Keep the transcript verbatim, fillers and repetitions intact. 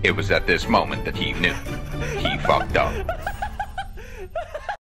It was at this moment that he knew. He fucked up.